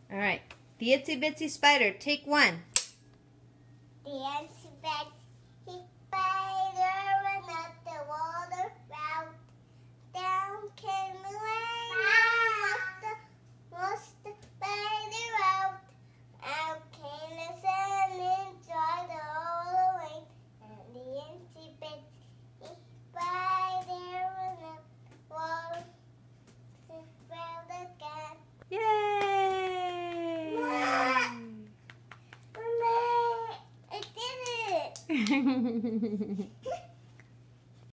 All right. The Itsy Bitsy Spider, take one. The Itsy Bitsy spider went up the water route. Down came the rain, washed the spider out. Out came the sun and dried it all away. And the Itsy Bitsy spider went up the water route again. Yay! Mama, I did it!